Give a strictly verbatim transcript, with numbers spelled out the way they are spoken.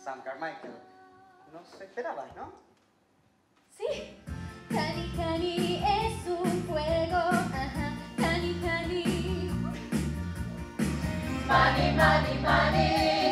Sam Carmichael. No se esperaba, ¿no? Sí. Honey, honey es un juego. Ajá. Honey, honey. Money, money, money.